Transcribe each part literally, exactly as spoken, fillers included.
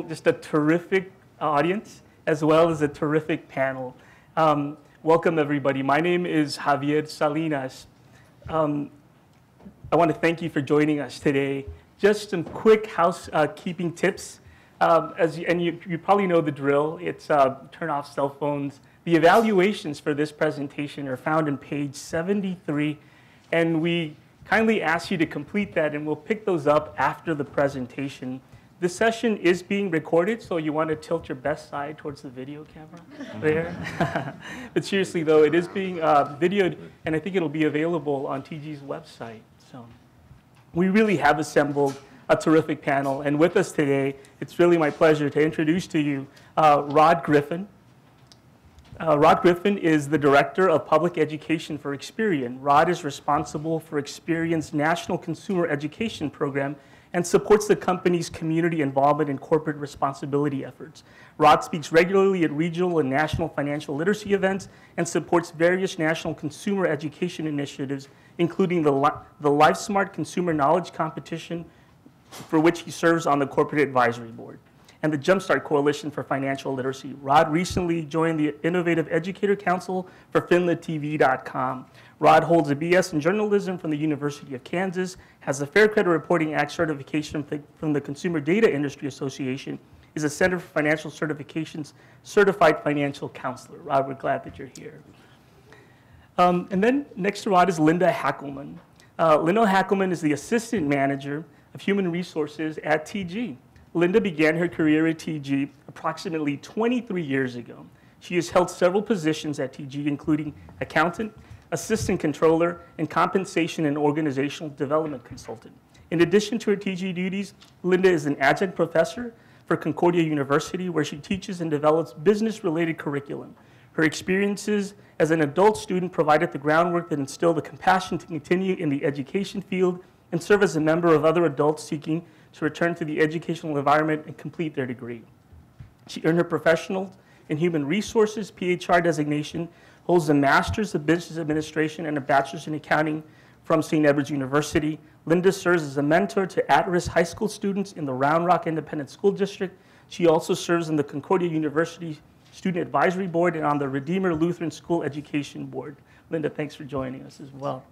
just a terrific audience as well as a terrific panel. Um, welcome everybody. My name is Javier Salinas. Um, I want to thank you for joining us today. Just some quick housekeeping tips. Um, as you, and you, you probably know the drill. It's uh, turn off cell phones. The evaluations for this presentation are found on page seventy-three, and we kindly ask you to complete that, and we'll pick those up after the presentation. This session is being recorded, so you want to tilt your best side towards the video camera there. But seriously, though, it is being uh, videoed, and I think it'll be available on T G's website. So we really have assembled a terrific panel, and with us today, it's really my pleasure to introduce to you uh, Rod Griffin. Uh, Rod Griffin is the Director of Public Education for Experian. Rod is responsible for Experian's National Consumer Education Program and supports the company's community involvement and corporate responsibility efforts. Rod speaks regularly at regional and national financial literacy events and supports various national consumer education initiatives, including the, the LifeSmart Consumer Knowledge Competition, for which he serves on the Corporate Advisory Board, and the Jumpstart Coalition for Financial Literacy. Rod recently joined the Innovative Educator Council for Finland T V dot com. Rod holds a B S in journalism from the University of Kansas, has a Fair Credit Reporting Act certification from the Consumer Data Industry Association, is a Center for Financial Certification's certified financial counselor. Rod, we're glad that you're here. Um, and then next to Rod is Linda Hackleman. Uh, Linda Hackleman is the Assistant Manager of Human Resources at T G. Linda began her career at T G approximately twenty-three years ago. She has held several positions at T G, including accountant, assistant controller, and compensation and organizational development consultant. In addition to her T G duties, Linda is an adjunct professor for Concordia University, where she teaches and develops business-related curriculum. Her experiences as an adult student provided the groundwork that instilled the compassion to continue in the education field and serve as a member of other adults seeking to return to the educational environment and complete their degree. She earned her professional in human resources P H R designation, holds a master's of business administration and a bachelor's in accounting from Saint Edward's University. Linda serves as a mentor to at-risk high school students in the Round Rock Independent School District. She also serves on the Concordia University Student Advisory Board and on the Redeemer Lutheran School Education Board. Linda, thanks for joining us as well.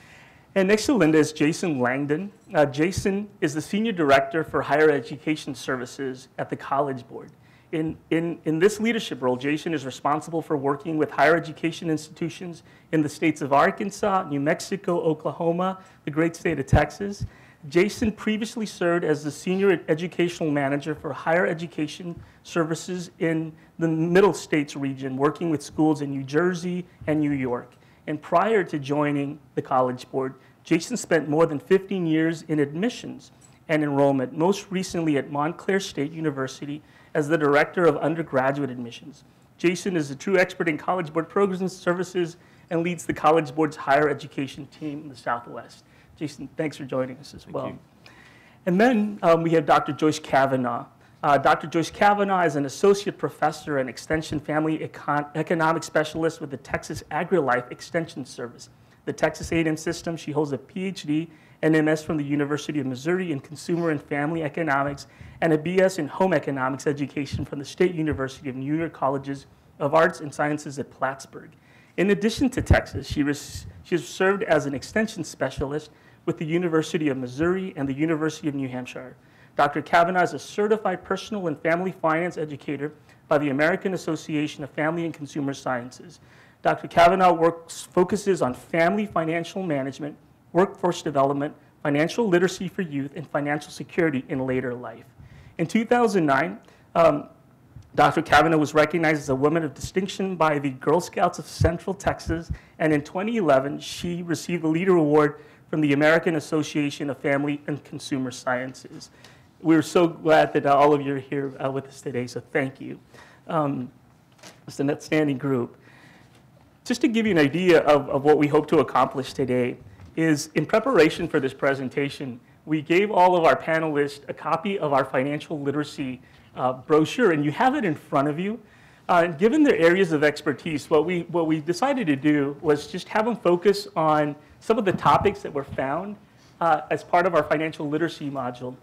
And next to Linda is Jason Langdon. Uh, Jason is the Senior Director for Higher Education Services at the College Board. In, in, in this leadership role, Jason is responsible for working with higher education institutions in the states of Arkansas, New Mexico, Oklahoma, the great state of Texas. Jason previously served as the Senior Educational Manager for Higher Education Services in the Middle States region, working with schools in New Jersey and New York. And prior to joining the College Board, Jason spent more than fifteen years in admissions and enrollment, most recently at Montclair State University as the Director of Undergraduate Admissions. Jason is a true expert in College Board programs and services and leads the College Board's higher education team in the Southwest. Jason, thanks for joining us as well. Thank you. And then um, we have Doctor Joyce Cavanagh. Uh, Doctor Joyce Cavanagh is an associate professor and extension family econ economic specialist with the Texas AgriLife Extension Service. The Texas A and M system, she holds a P H D and M S from the University of Missouri in Consumer and Family Economics and a B S in Home Economics Education from the State University of New York Colleges of Arts and Sciences at Plattsburgh. In addition to Texas, she, she has served as an extension specialist with the University of Missouri and the University of New Hampshire. Doctor Cavanagh is a certified personal and family finance educator by the American Association of Family and Consumer Sciences. Doctor Cavanagh works, focuses on family financial management, workforce development, financial literacy for youth, and financial security in later life. In two thousand nine, um, Doctor Cavanagh was recognized as a woman of distinction by the Girl Scouts of Central Texas, and in twenty eleven, she received the Leader Award from the American Association of Family and Consumer Sciences. We're so glad that uh, all of you are here uh, with us today, so thank you. Um, it's an outstanding group. Just to give you an idea of, of what we hope to accomplish today is, in preparation for this presentation, we gave all of our panelists a copy of our financial literacy uh, brochure, and you have it in front of you. Uh, and given their areas of expertise, what we, what we decided to do was just have them focus on some of the topics that were found uh, as part of our financial literacy module.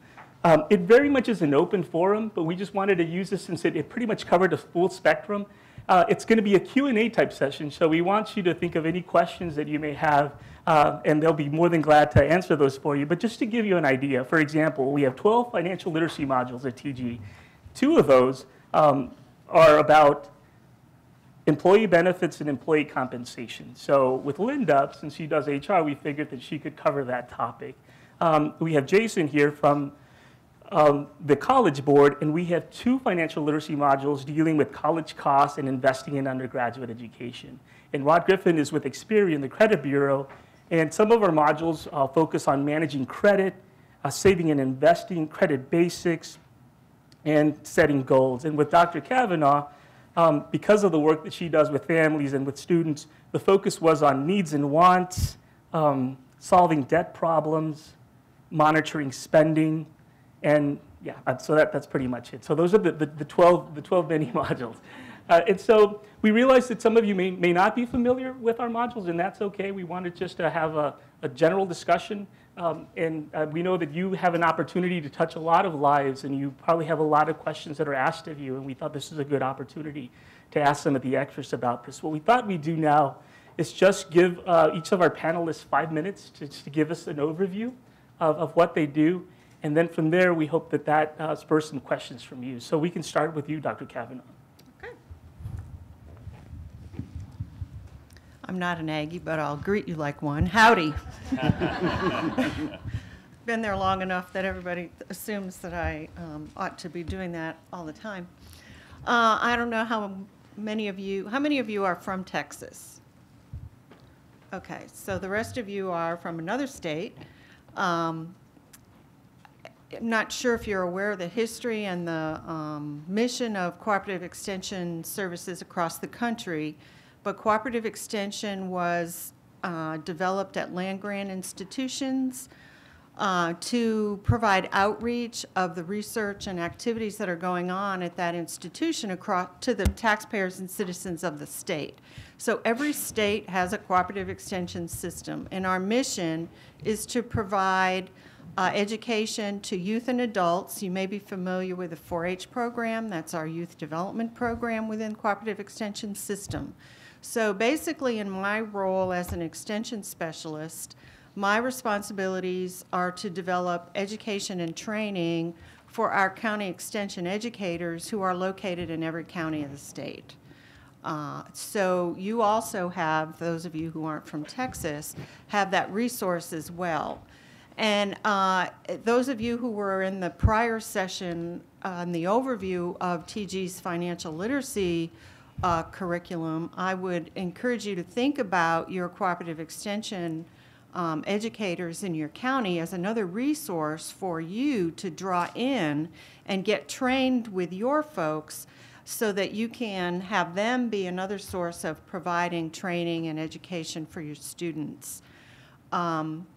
Um, it very much is an open forum, but we just wanted to use this since it, it pretty much covered a full spectrum. Uh, it's going to be a Q and A type session, so we want you to think of any questions that you may have, uh, and they'll be more than glad to answer those for you. But just to give you an idea, for example, we have twelve financial literacy modules at T G. Two of those um, are about employee benefits and employee compensation. So with Linda, since she does H R, we figured that she could cover that topic. Um, we have Jason here from um, the College Board, and we have two financial literacy modules dealing with college costs and investing in undergraduate education. And Rod Griffin is with Experian, the credit bureau, and some of our modules uh, focus on managing credit, uh, saving and investing, credit basics, and setting goals. And with Doctor Cavanagh, um, because of the work that she does with families and with students, the focus was on needs and wants, um, solving debt problems, monitoring spending, and yeah, so that, that's pretty much it. So those are the, the, the twelve, the twelve mini modules. Uh, and so we realized that some of you may, may not be familiar with our modules, and that's okay. We wanted just to have a, a general discussion. Um, and uh, we know that you have an opportunity to touch a lot of lives, and you probably have a lot of questions that are asked of you, and we thought this is a good opportunity to ask some of the experts about this. What we thought we'd do now is just give uh, each of our panelists five minutes to, to give us an overview of, of what they do, and then from there we hope that that uh, spurs some questions from you. So we can start with you, Doctor Cavanagh. Okay. I'm not an Aggie, but I'll greet you like one. Howdy. Been there long enough that everybody assumes that I um, ought to be doing that all the time. Uh, I don't know how many of you, how many of you are from Texas? Okay, so the rest of you are from another state. Um, I'm not sure if you're aware of the history and the um, mission of cooperative extension services across the country, but cooperative extension was uh, developed at land-grant institutions uh, to provide outreach of the research and activities that are going on at that institution across to the taxpayers and citizens of the state. So every state has a cooperative extension system, and our mission is to provide Uh, education to youth and adults. You may be familiar with the four H program. That's our youth development program within Cooperative Extension System. So basically, in my role as an extension specialist, my responsibilities are to develop education and training for our county extension educators who are located in every county of the state. Uh, so you also have, those of you who aren't from Texas, have that resource as well. And uh, those of you who were in the prior session on uh, the overview of T G's financial literacy uh, curriculum, I would encourage you to think about your cooperative extension um, educators in your county as another resource for you to draw in and get trained with your folks so that you can have them be another source of providing training and education for your students. Um,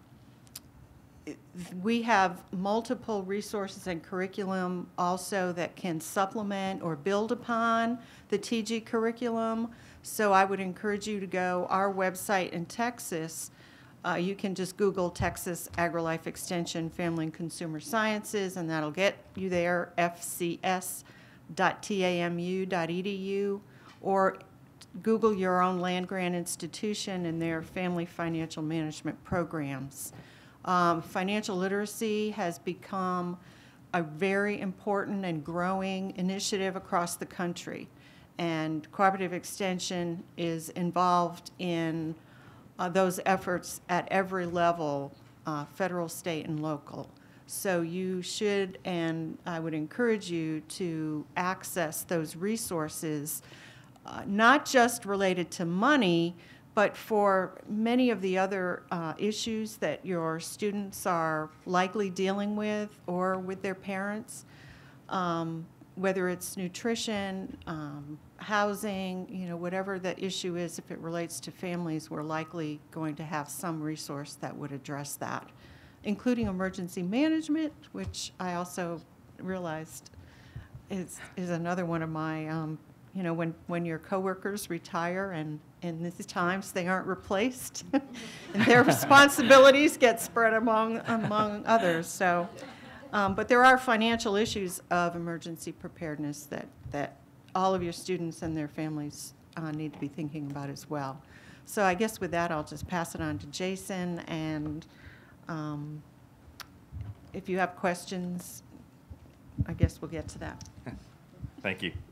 We have multiple resources and curriculum also that can supplement or build upon the T G curriculum. So I would encourage you to go our website in Texas. Uh, you can just Google Texas AgriLife Extension Family and Consumer Sciences, and that'll get you there, f c s dot t a m u dot e d u, or Google your own land-grant institution and their family financial management programs. Um, financial literacy has become a very important and growing initiative across the country, and cooperative extension is involved in uh, those efforts at every level, uh, federal, state, and local. So you should, and I would encourage you to access those resources, uh, not just related to money, but for many of the other uh, issues that your students are likely dealing with or with their parents, um, whether it's nutrition, um, housing, you know, whatever the issue is, if it relates to families, we're likely going to have some resource that would address that, including emergency management, which I also realized is, is another one of my, um, you know, when, when your coworkers retire and in these times they aren't replaced and their responsibilities get spread among, among others. So Um, but there are financial issues of emergency preparedness that, that all of your students and their families uh, need to be thinking about as well. So I guess with that, I'll just pass it on to Jason, and um, if you have questions, I guess we'll get to that. Thank you.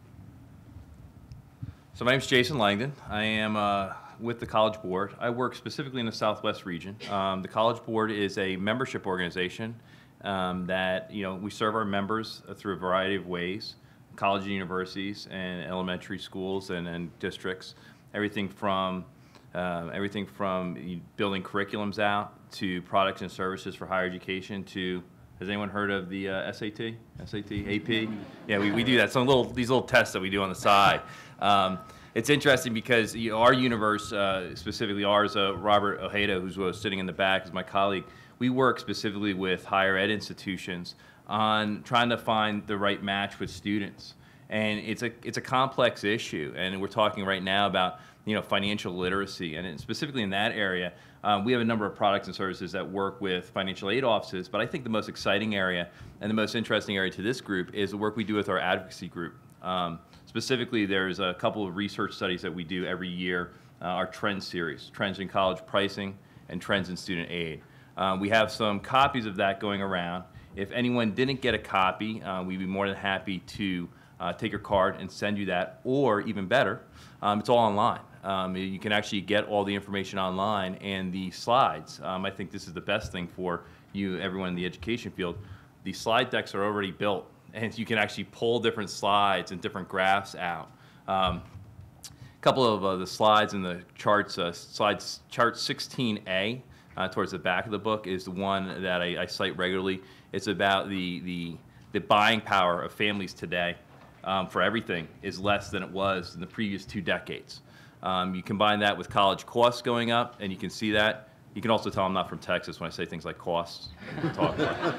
So my name is Jason Langdon. I am uh, with the College Board. I work specifically in the Southwest region. Um, the College Board is a membership organization um, that, you know, we serve our members through a variety of ways, college and universities and elementary schools and, and districts, everything from uh, everything from building curriculums out to products and services for higher education to, has anyone heard of the uh, S A T, S A T, A P? Yeah, we, we do that. Some little, these little tests that we do on the side. Um, it's interesting because you know, our universe, uh, specifically ours, uh, Robert Ojeda, who's uh, sitting in the back, is my colleague. We work specifically with higher ed institutions on trying to find the right match with students. And it's a, it's a complex issue. And we're talking right now about you know, financial literacy. And specifically in that area, um, we have a number of products and services that work with financial aid offices. But I think the most exciting area and the most interesting area to this group is the work we do with our advocacy group. Um, specifically, there's a couple of research studies that we do every year, uh, our Trends series, Trends in College Pricing and Trends in Student Aid. Um, we have some copies of that going around. If anyone didn't get a copy, uh, we'd be more than happy to uh, take your card and send you that, or even better, um, it's all online. Um, you can actually get all the information online, and the slides, um, I think this is the best thing for you, everyone in the education field. The slide decks are already built, and you can actually pull different slides and different graphs out. Um, a couple of uh, the slides in the charts, uh, slides, chart sixteen A, uh, towards the back of the book, is the one that I, I cite regularly. It's about the, the, the buying power of families today um, for everything is less than it was in the previous two decades. Um, you combine that with college costs going up, and you can see that. You can also tell I'm not from Texas when I say things like costs. Talk about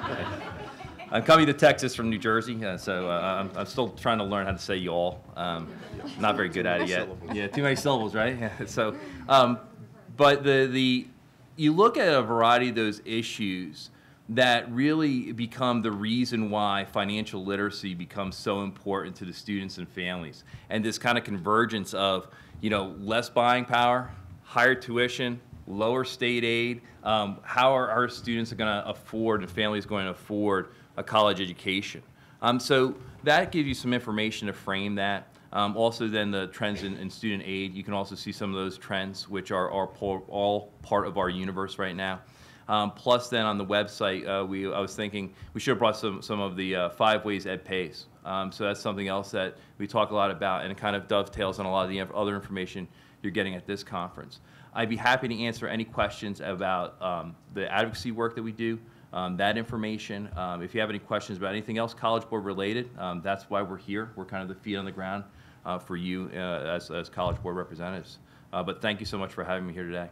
I'm coming to Texas from New Jersey, uh, so uh, I'm, I'm still trying to learn how to say y'all. Um, not very good at it yet. Yeah, too many syllables, right? Yeah, so, um, but the, the, you look at a variety of those issues that really become the reason why financial literacy becomes so important to the students and families. And this kind of convergence of, you know, less buying power, higher tuition, lower state aid. Um, how are our students going to afford and families going to afford a college education? Um, so that gives you some information to frame that. Um, also then the trends in, in student aid, you can also see some of those trends which are, are all part of our universe right now. Um, plus then on the website, uh, we, I was thinking we should have brought some, some of the uh, five ways Ed pays. Um, so that's something else that we talk a lot about, and it kind of dovetails on a lot of the other information you're getting at this conference. I'd be happy to answer any questions about um, the advocacy work that we do, um, that information. Um, if you have any questions about anything else College Board related, um, that's why we're here. We're kind of the feet on the ground uh, for you uh, as, as College Board representatives. Uh, but thank you so much for having me here today.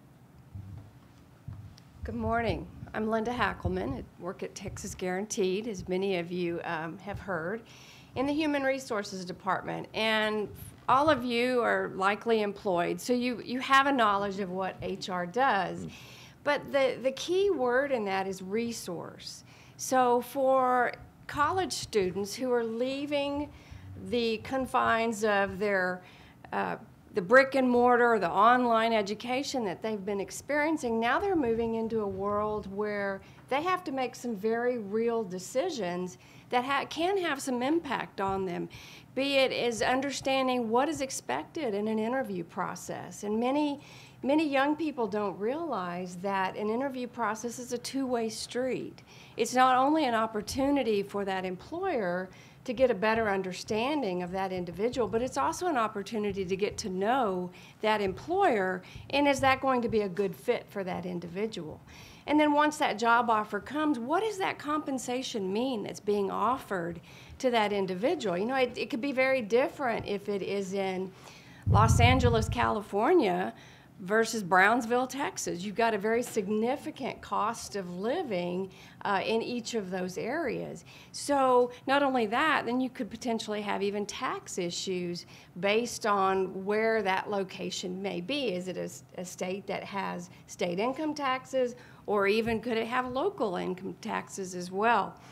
Good morning. I'm Linda Hackleman. I work at Texas Guaranteed, as many of you um, have heard, in the Human Resources Department. And all of you are likely employed, so you, you have a knowledge of what H R does. But the, the key word in that is resource. So for college students who are leaving the confines of their uh, the brick and mortar, the online education that they've been experiencing, now they're moving into a world where they have to make some very real decisions that ha can have some impact on them, be it is understanding what is expected in an interview process. And many, many young people don't realize that an interview process is a two-way street. It's not only an opportunity for that employer to get a better understanding of that individual, but it's also an opportunity to get to know that employer, and is that going to be a good fit for that individual? And then once that job offer comes, what does that compensation mean that's being offered to that individual? You know, it, it could be very different if it is in Los Angeles, California, versus Brownsville, Texas. You've got a very significant cost of living uh, in each of those areas. So not only that, then you could potentially have even tax issues based on where that location may be. Is it a, a state that has state income taxes, or even could it have local income taxes as well?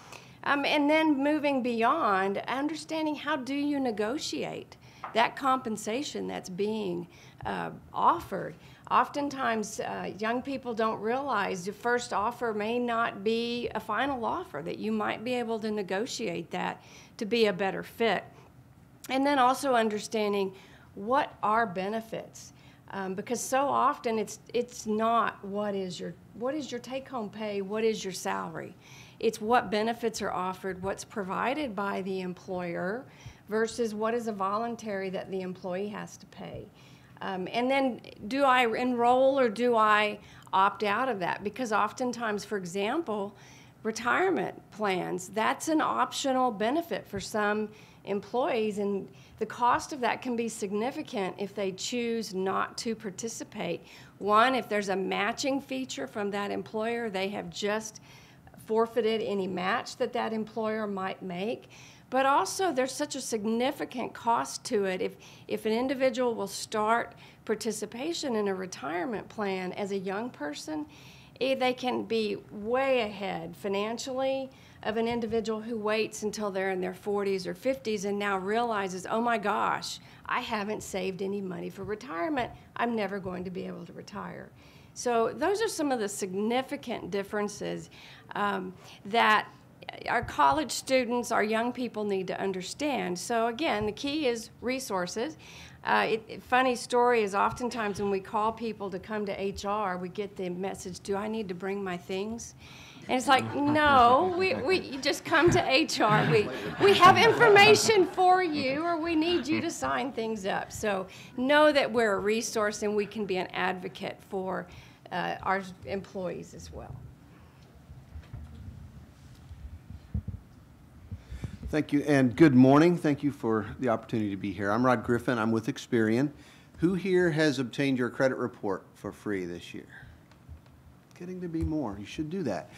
Um, and then moving beyond, understanding how do you negotiate that compensation that's being uh, offered. Oftentimes, uh, young people don't realize the first offer may not be a final offer, that you might be able to negotiate that to be a better fit. And then also understanding what are benefits. Um, because so often it's it's not what is your what is your take-home pay, what is your salary. It's what benefits are offered, what's provided by the employer versus what is a voluntary that the employee has to pay. Um, and then do I enroll or do I opt out of that? Because oftentimes, for example, retirement plans, that's an optional benefit for some employees, and the cost of that can be significant if they choose not to participate. One, if there's a matching feature from that employer, they have just forfeited any match that that employer might make. But also, there's such a significant cost to it. If, if an individual will start participation in a retirement plan as a young person, eh, they can be way ahead financially of an individual who waits until they're in their forties or fifties and now realizes, oh my gosh, I haven't saved any money for retirement. I'm never going to be able to retire. So those are some of the significant differences um, that our college students, our young people need to understand. So again, the key is resources. Uh, it, it, funny story is oftentimes when we call people to come to H R, we get the message, do I need to bring my things? And it's like, no, we, we you just come to H R. We, we have information for you, or we need you to sign things up. So know that we're a resource and we can be an advocate for uh, our employees as well. Thank you, and good morning. Thank you for the opportunity to be here. I'm Rod Griffin. I'm with Experian. Who here has obtained your credit report for free this year? Getting to be more. You should do that.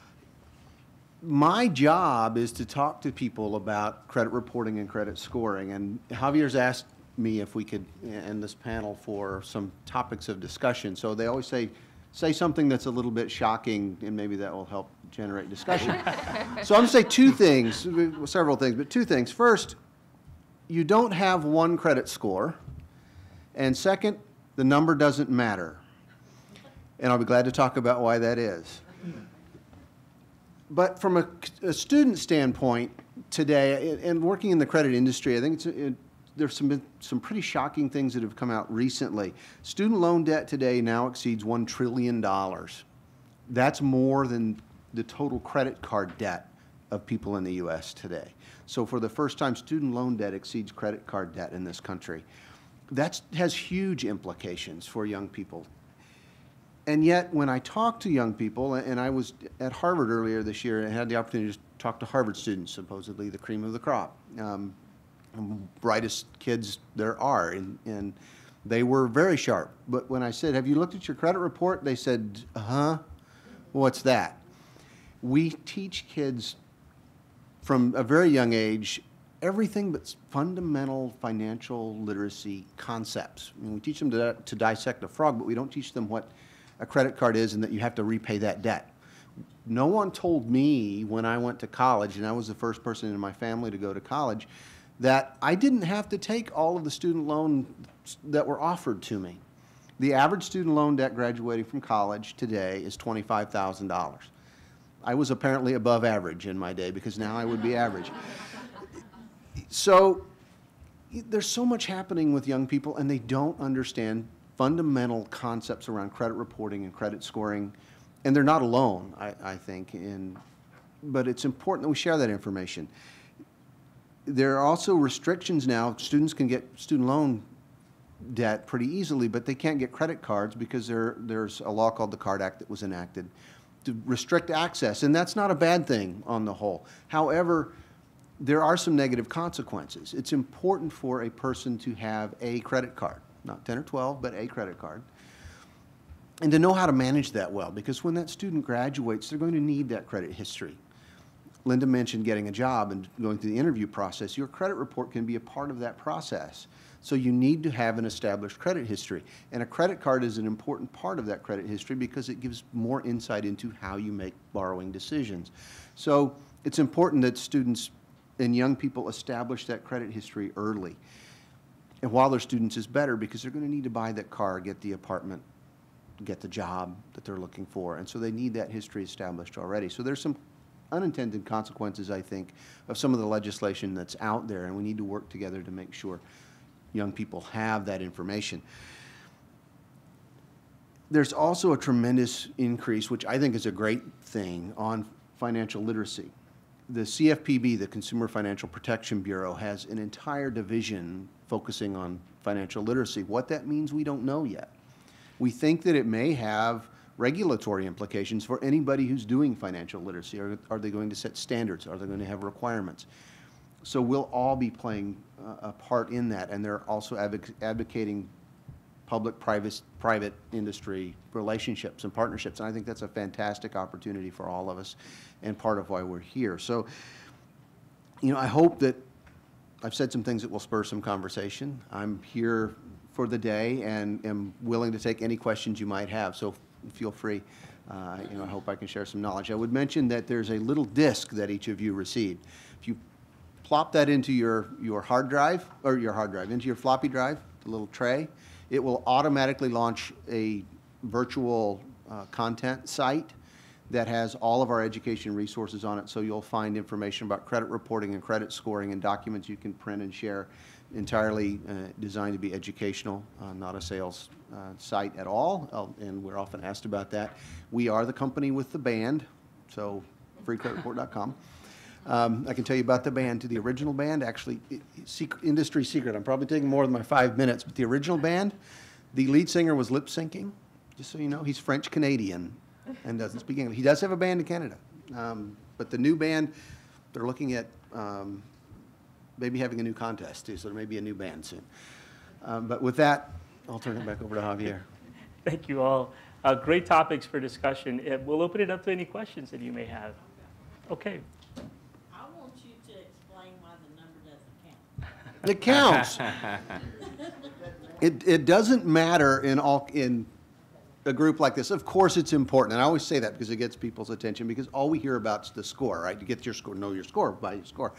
My job is to talk to people about credit reporting and credit scoring, and Javier's asked me if we could end this panel for some topics of discussion. So they always say, say something that's a little bit shocking, and maybe that will help generate discussion. So I'm going to say two things, several things, but two things. First, you don't have one credit score, and second, the number doesn't matter. And I'll be glad to talk about why that is. But from a, a student standpoint today, and working in the credit industry, I think it's, it, there's some, some pretty shocking things that have come out recently. Student loan debt today now exceeds one trillion dollars. That's more than the total credit card debt of people in the U S today. So for the first time, student loan debt exceeds credit card debt in this country. That has huge implications for young people. And yet, when I talk to young people, and I was at Harvard earlier this year and had the opportunity to talk to Harvard students, supposedly the cream of the crop, um, brightest kids there are, and, and they were very sharp. But when I said, have you looked at your credit report? They said, uh-huh, what's that? We teach kids from a very young age everything but fundamental financial literacy concepts. I mean, we teach them to, to dissect a frog, but we don't teach them what a credit card is and that you have to repay that debt. No one told me when I went to college, and I was the first person in my family to go to college, that I didn't have to take all of the student loans that were offered to me. The average student loan debt graduating from college today is twenty-five thousand dollars. I was apparently above average in my day, because now I would be average. So there's so much happening with young people, and they don't understand fundamental concepts around credit reporting and credit scoring, and they're not alone, I, I think, in, but it's important that we share that information. There are also restrictions now. Students can get student loan debt pretty easily, but they can't get credit cards because there, there's a law called the Card Act that was enacted to restrict access, and that's not a bad thing on the whole. However, there are some negative consequences. It's important for a person to have a credit card. Not ten or twelve, but a credit card, and to know how to manage that well, because when that student graduates, they're going to need that credit history. Linda mentioned getting a job and going through the interview process. Your credit report can be a part of that process. So you need to have an established credit history, and a credit card is an important part of that credit history because it gives more insight into how you make borrowing decisions. So it's important that students and young people establish that credit history early. And while they're students is better because they're going to need to buy that car, get the apartment, get the job that they're looking for. And so they need that history established already. So there's some unintended consequences, I think, of some of the legislation that's out there, and we need to work together to make sure young people have that information. There's also a tremendous increase, which I think is a great thing, on financial literacy. The C F P B, the Consumer Financial Protection Bureau, has an entire division focusing on financial literacy. What that means, we don't know yet. We think that it may have regulatory implications for anybody who's doing financial literacy. Are, are they going to set standards? Are they going to have requirements? So we'll all be playing uh, a part in that, and they're also advoc advocating public-private private industry relationships and partnerships, and I think that's a fantastic opportunity for all of us and part of why we're here. So, you know, I hope that I've said some things that will spur some conversation. I'm here for the day and am willing to take any questions you might have, so feel free. Uh, you know, I hope I can share some knowledge. I would mention that there's a little disc that each of you received. If you plop that into your, your hard drive, or your hard drive, into your floppy drive, the little tray, it will automatically launch a virtual uh, content site that has all of our education resources on it, so you'll find information about credit reporting and credit scoring and documents you can print and share, entirely uh, designed to be educational, uh, not a sales uh, site at all, uh, and we're often asked about that. We are the company with the band, so free credit report dot com. Um, I can tell you about the band. To the original band, actually, it, secret, industry secret. I'm probably taking more than my five minutes, but the original band, the lead singer was lip syncing. Just so you know, he's French Canadian and doesn't speak English. He does have a band in Canada, um, but the new band, they're looking at um, maybe having a new contest too, so there may be a new band soon. Um, but with that, I'll turn it back over to Javier. Thank you all. Uh, great topics for discussion. Uh, we'll open it up to any questions that you may have. Okay. I want you to explain why the number doesn't count. It counts. it, it doesn't matter in all in a group like this. Of course it's important, and I always say that because it gets people's attention, because all we hear about is the score, right? You get your score, know your score, buy your score.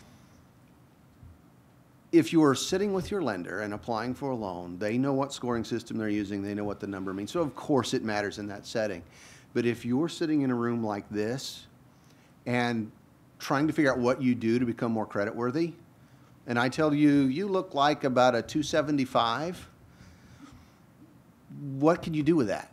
If you are sitting with your lender and applying for a loan, they know what scoring system they're using, they know what the number means, so of course it matters in that setting. But if you're sitting in a room like this and trying to figure out what you do to become more creditworthy, and I tell you, you look like about a two seventy-five, what can you do with that?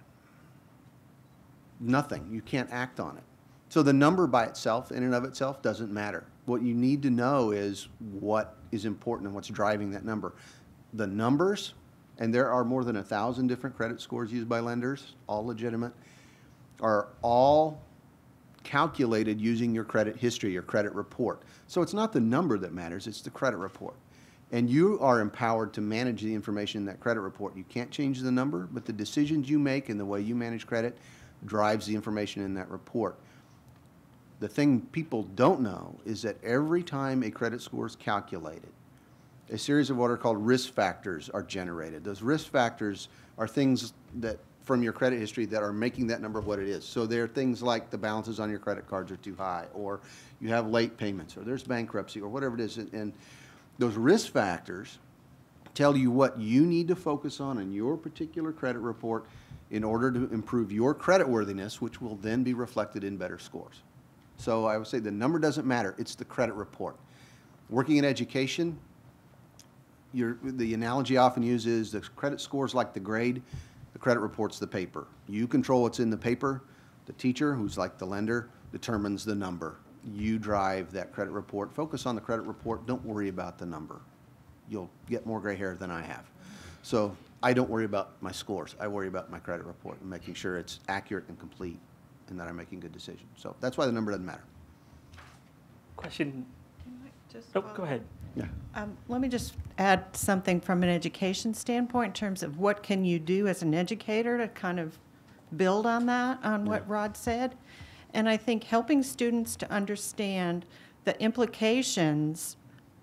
Nothing. You can't act on it. So the number by itself, in and of itself, doesn't matter. What you need to know is what is important and what's driving that number. The numbers, and there are more than a thousand different credit scores used by lenders, all legitimate, are all calculated using your credit history, your credit report. So it's not the number that matters, it's the credit report. And you are empowered to manage the information in that credit report. You can't change the number, but the decisions you make and the way you manage credit drives the information in that report. The thing people don't know is that every time a credit score is calculated, a series of what are called risk factors are generated. Those risk factors are things that from your credit history that are making that number what it is. So there are things like the balances on your credit cards are too high, or you have late payments, or there's bankruptcy, or whatever it is. And those risk factors tell you what you need to focus on in your particular credit report in order to improve your creditworthiness, which will then be reflected in better scores. So I would say the number doesn't matter, it's the credit report. Working in education, your, the analogy I often used is the credit score's like the grade, the credit report's the paper. You control what's in the paper, the teacher, who's like the lender, determines the number. You drive that credit report. Focus on the credit report, don't worry about the number. You'll get more gray hair than I have. So I don't worry about my scores, I worry about my credit report and making sure it's accurate and complete and that I'm making good decisions. So that's why the number doesn't matter. Question? Can I just Oh, follow? go ahead. Yeah. Um, Let me just add something from an education standpoint in terms of what can you do as an educator to kind of build on that, on what Yeah. Rod said. And I think helping students to understand the implications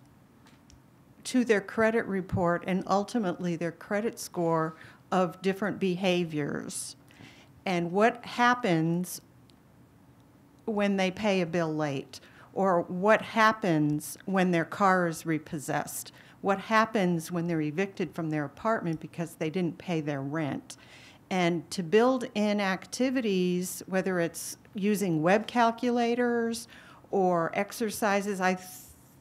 to their credit report and ultimately their credit score of different behaviors and what happens when they pay a bill late, Or what happens when their car is repossessed? What happens when they're evicted from their apartment because they didn't pay their rent? And to build in activities, whether it's using web calculators or exercises, I, th-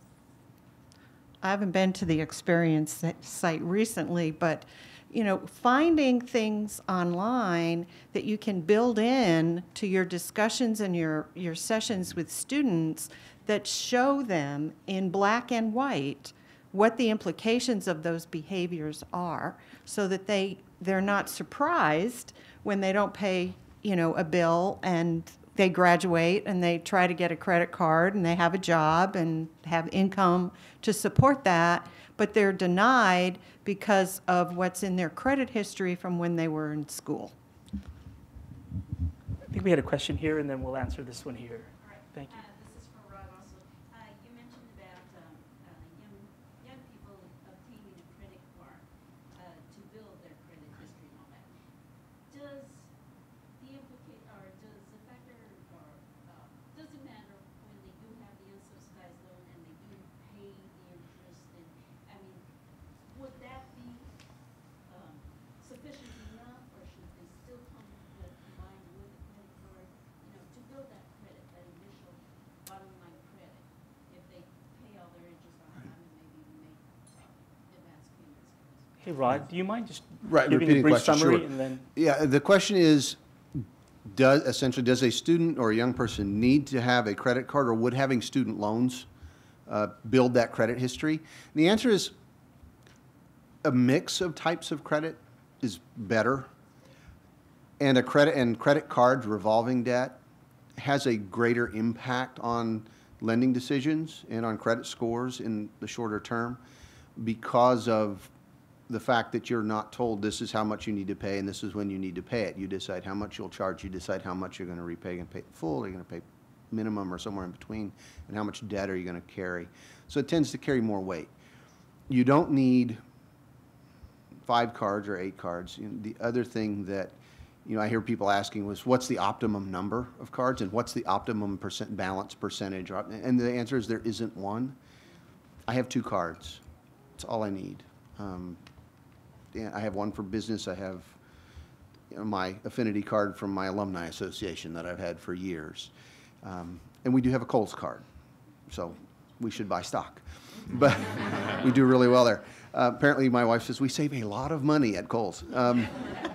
I haven't been to the Experian si- site recently, but you know, finding things online that you can build in to your discussions and your, your sessions with students that show them in black and white what the implications of those behaviors are, so that they, they're not surprised when they don't pay, you know, a bill and they graduate and they try to get a credit card and they have a job and have income to support that, but they're denied because of what's in their credit history from when they were in school. I think we had a question here, and then we'll answer this one here. All right. Thank you. Uh, this is for Rod also. Uh, you mentioned about um, uh, young, young people obtaining a credit card uh, to build their credit history and all that. Does the implicate, or does the factor, or uh, does it matter when they do have the unsubsidized loan and they do pay the interest? And I mean, would that be um, sufficient enough, or should they still come with, combined with a credit card, you know, to build that credit, that initial bottom line credit, if they pay all their interest on time and maybe even make uh, advance payments? Hey, Rod, do you mind just Right, giving repeating a brief question, summary sure. and then? Yeah, the question is, does, essentially, does a student or a young person need to have a credit card, or would having student loans uh, build that credit history? And the answer is a mix of types of credit is better. And a credit and credit cards, revolving debt, has a greater impact on lending decisions and on credit scores in the shorter term, because of the fact that you're not told this is how much you need to pay and this is when you need to pay it. You decide how much you'll charge. You decide how much you're going to repay. You're going to pay it full, or you're going to pay minimum, or somewhere in between, and how much debt are you going to carry. So it tends to carry more weight. You don't need five cards or eight cards. You know, the other thing that, you know, I hear people asking was, what's the optimum number of cards, and what's the optimum percent balance percentage? And the answer is there isn't one. I have two cards. That's all I need. Um, yeah, I have one for business. I have, you know, my affinity card from my alumni association that I've had for years. Um, and we do have a Kohl's card, so we should buy stock. But we do really well there. Uh, apparently, my wife says we save a lot of money at Kohl's. Um,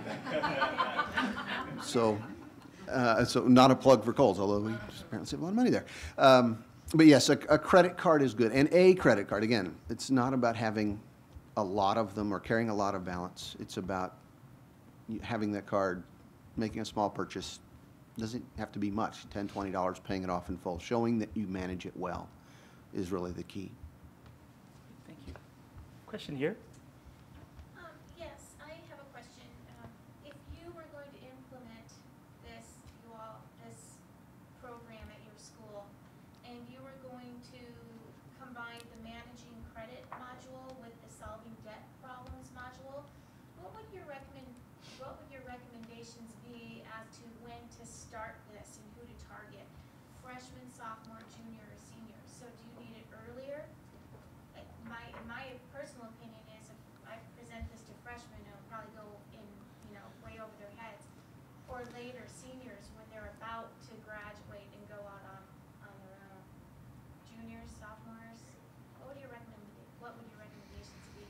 so, uh, so not a plug for Kohl's, although we apparently save a lot of money there. Um, but yes, a, a credit card is good. And a credit card, again, it's not about having a lot of them or carrying a lot of balance. It's about having that card, making a small purchase. Doesn't have to be much, ten dollars, twenty dollars, paying it off in full. Showing that you manage it well is really the key. Thank you. Question here? Um, yes, I have a question. Um, if you were going to implement this, you all, this program at your school, and you were going to combine the managing credit module with the solving debt problems module, what would your recommend, what would your recommendations be as to when to start this and who to target? Freshman, sophomore, junior, or senior? So do you need it earlier? Like, My, my personal opinion is if I present this to freshmen, it'll probably go in, you know, way over their heads. Or later, seniors, when they're about to graduate and go out on, on their own. Juniors, sophomores, what would your recommend, what would your recommendations be?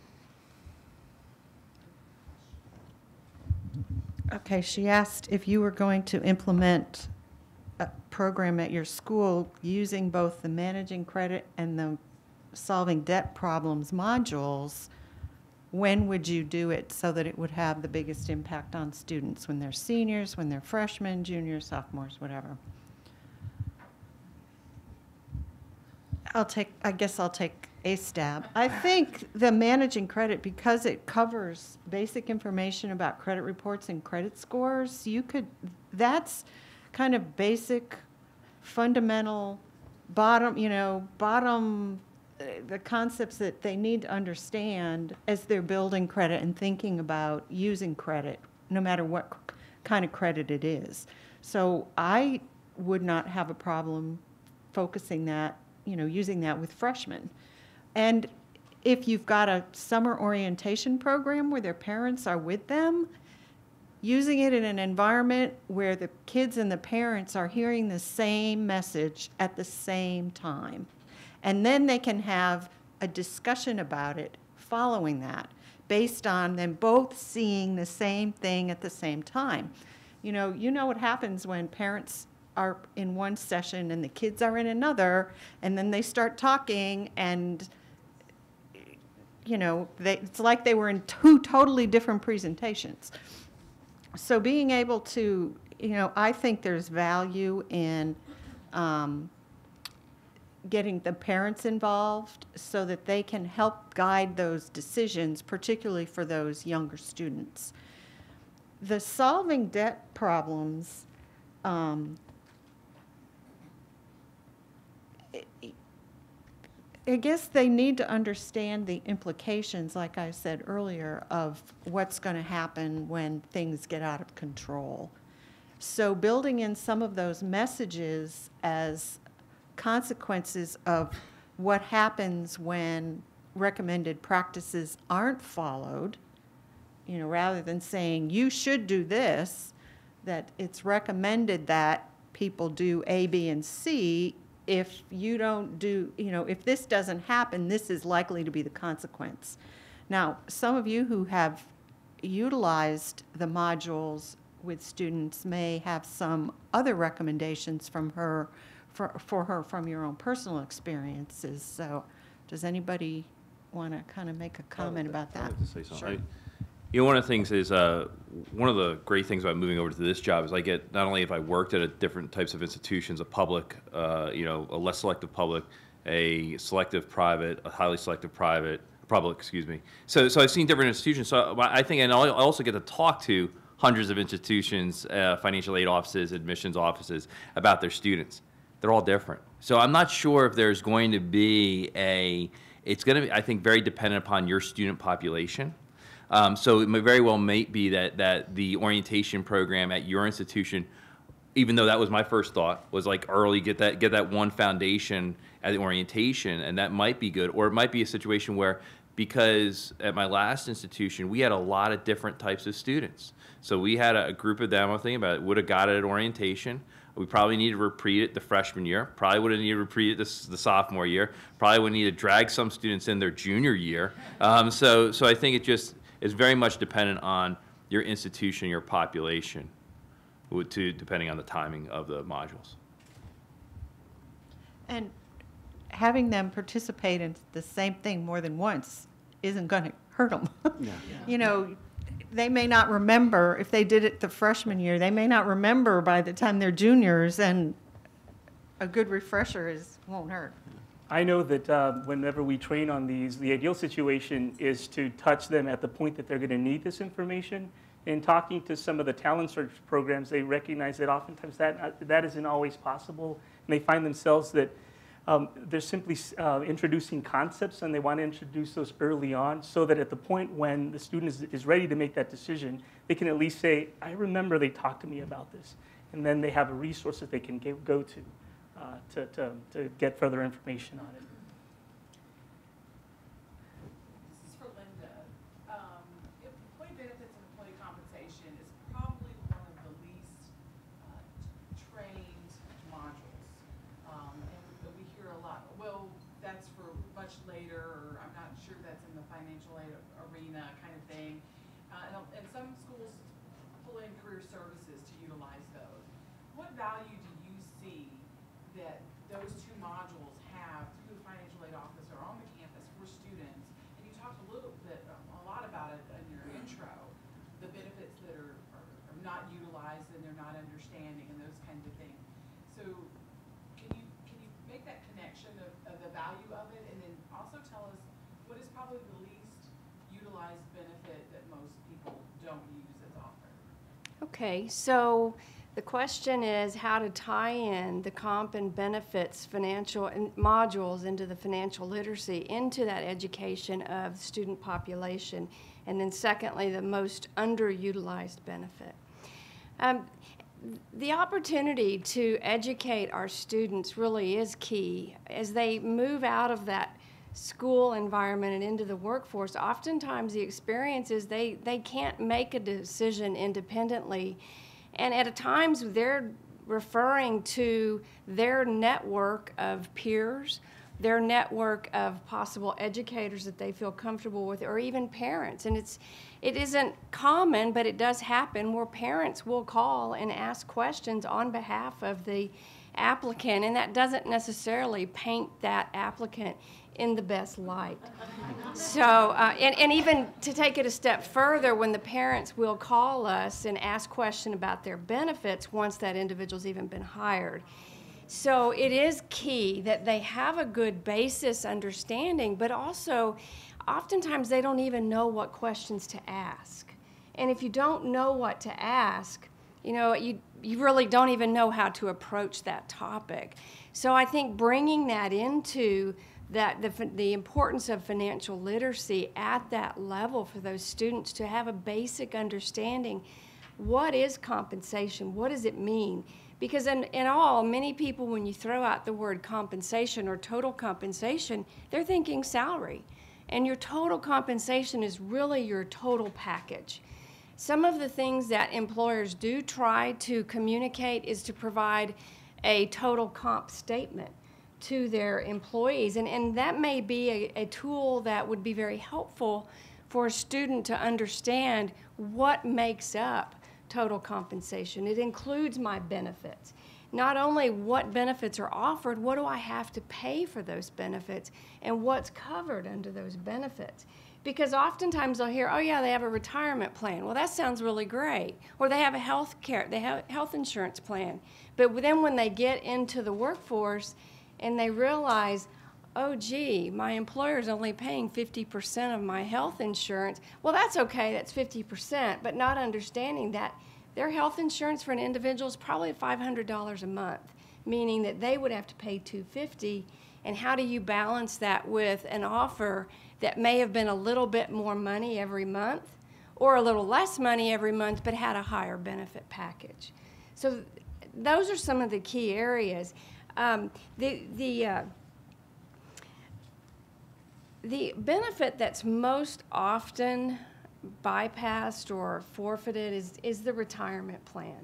Okay, she asked if you were going to implement a program at your school using both the managing credit and the solving debt problems modules, when would you do it so that it would have the biggest impact on students? When they're seniors, when they're freshmen, juniors, sophomores, whatever. I'll take, I guess I'll take a stab. I think the managing credit, because it covers basic information about credit reports and credit scores, you could, that's kind of basic, fundamental, bottom, you know, bottom, uh, the concepts that they need to understand as they're building credit and thinking about using credit, no matter what kind of credit it is. So I would not have a problem focusing that, you know, using that with freshmen. And if you've got a summer orientation program where their parents are with them, using it in an environment where the kids and the parents are hearing the same message at the same time. And then they can have a discussion about it following that, based on them both seeing the same thing at the same time. You know, you know what happens when parents are in one session and the kids are in another, and then they start talking, and you know, they, it's like they were in two totally different presentations. So being able to, you know, I think there's value in um, getting the parents involved so that they can help guide those decisions, particularly for those younger students. The solving debt problems, um, I guess they need to understand the implications, like I said earlier, of what's going to happen when things get out of control. So building in some of those messages as consequences of what happens when recommended practices aren't followed, you know, rather than saying you should do this, that it's recommended that people do A, B, and C. If you don't do, you know, if this doesn't happen, this is likely to be the consequence. Now, some of you who have utilized the modules with students may have some other recommendations from her, for, for her from your own personal experiences. So does anybody want to kind of make a comment about that? I'd like to say something. Sure. I, you know, one of the things is, uh, one of the great things about moving over to this job is I get, not only have I worked at a different types of institutions, a public, uh, you know, a less selective public, a selective private, a highly selective private, public, excuse me. So, so I've seen different institutions. So I think, and I also get to talk to hundreds of institutions, uh, financial aid offices, admissions offices about their students. They're all different. So I'm not sure if there's going to be a, it's going to be, I think, very dependent upon your student population. Um, so it may very well may be that, that the orientation program at your institution, even though that was my first thought, was like early, get that, get that one foundation at the orientation, and that might be good. Or it might be a situation where, because at my last institution, we had a lot of different types of students. So we had a, a group of them, I'm thinking about it, would have got it at orientation. We probably needed to repeat it the freshman year. Probably would have needed to repeat it this, the sophomore year. Probably would need to drag some students in their junior year. Um, so, so I think it just is very much dependent on your institution, your population, to, depending on the timing of the modules. And having them participate in the same thing more than once isn't going to hurt them. Yeah. You know, they may not remember, if they did it the freshman year, they may not remember by the time they're juniors, and a good refresher is won't hurt. I know that uh, whenever we train on these, the ideal situation is to touch them at the point that they're going to need this information. In talking to some of the talent search programs, they recognize that oftentimes that, that isn't always possible, and they find themselves that um, they're simply uh, introducing concepts, and they want to introduce those early on so that at the point when the student is, is ready to make that decision, they can at least say, I remember they talked to me about this, and then they have a resource that they can give, go to. Uh, to, to, to get further information on it. This is for Linda. Um, employee benefits and employee compensation is probably one of the least uh, trained modules. Um, and we hear a lot, well, that's for much later, or I'm not sure that's in the financial aid arena kind of thing. Uh, and, and some schools pull in career services to utilize those. What value do you see that those two modules have through the financial aid office or on the campus for students? And you talked a little bit, a lot about it in your intro, the benefits that are, are, are not utilized and they're not understanding and those kinds of things. So can you can you make that connection of, of the value of it, and then also tell us what is probably the least utilized benefit that most people don't use that's offered? Okay, so the question is how to tie in the comp and benefits financial in- modules into the financial literacy, into that education of the student population, and then secondly, the most underutilized benefit. Um, the opportunity to educate our students really is key. As they move out of that school environment and into the workforce, oftentimes the experience is they, they can't make a decision independently. And at times they're referring to their network of peers, their network of possible educators that they feel comfortable with, or even parents. And it's, it isn't common, but it does happen where parents will call and ask questions on behalf of the applicant, and that doesn't necessarily paint that applicant in the best light. So, uh, and, and even to take it a step further, when the parents will call us and ask questions about their benefits once that individual's even been hired. So it is key that they have a good basis understanding, but also oftentimes they don't even know what questions to ask. And if you don't know what to ask, you know, you, you really don't even know how to approach that topic. So I think bringing that into that the, the importance of financial literacy at that level for those students to have a basic understanding, what is compensation? What does it mean? Because in, in all, many people, when you throw out the word compensation or total compensation, they're thinking salary. And your total compensation is really your total package. Some of the things that employers do try to communicate is to provide a total comp statement to their employees. And, and that may be a, a tool that would be very helpful for a student to understand what makes up total compensation. It includes my benefits. Not only what benefits are offered, what do I have to pay for those benefits and what's covered under those benefits. Because oftentimes I'll hear, oh yeah, they have a retirement plan. Well, that sounds really great. Or they have a health care, they have a health insurance plan. But then when they get into the workforce and they realize, oh gee, my employer's only paying fifty percent of my health insurance. Well, that's okay, that's fifty percent, but not understanding that their health insurance for an individual is probably five hundred dollars a month, meaning that they would have to pay two hundred fifty dollars. And how do you balance that with an offer that may have been a little bit more money every month or a little less money every month but had a higher benefit package? So those are some of the key areas. Um, the, the, uh, the benefit that's most often bypassed or forfeited is, is the retirement plan.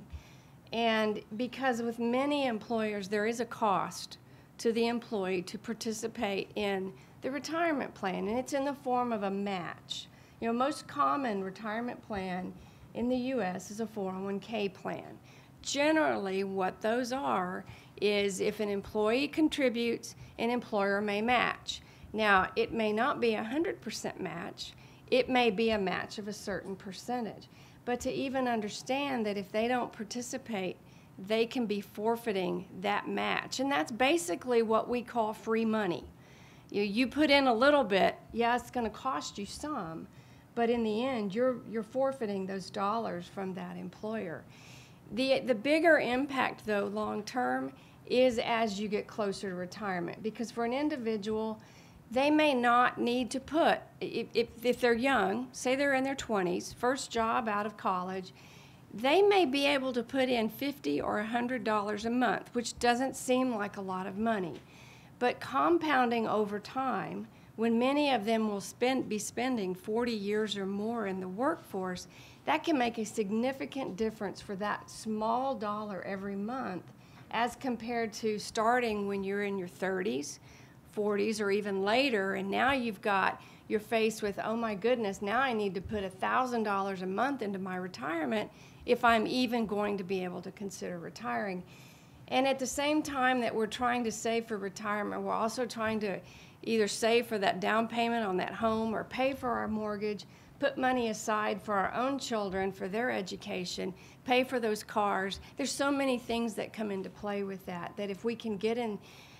And because with many employers there is a cost to the employee to participate in the retirement plan, and it's in the form of a match. You know, most common retirement plan in the U S is a four oh one K plan. Generally what those are is if an employee contributes, an employer may match. Now, it may not be a one hundred percent match. It may be a match of a certain percentage. But to even understand that if they don't participate, they can be forfeiting that match. And that's basically what we call free money. You, you put in a little bit, yeah, it's going to cost you some, but in the end, you're, you're forfeiting those dollars from that employer. The, the bigger impact, though, long term, is as you get closer to retirement. Because for an individual, they may not need to put, if, if, if they're young, say they're in their twenties, first job out of college, they may be able to put in fifty dollars or one hundred dollars a month, which doesn't seem like a lot of money. But compounding over time, when many of them will spend, be spending forty years or more in the workforce, that can make a significant difference for that small dollar every month as compared to starting when you're in your thirties, forties, or even later, and now you've got, you're faced with, oh my goodness, now I need to put one thousand dollars a month into my retirement if I'm even going to be able to consider retiring. And at the same time that we're trying to save for retirement, we're also trying to either save for that down payment on that home or pay for our mortgage, put money aside for our own children, for their education, pay for those cars. There's so many things that come into play with that, that if we can get in,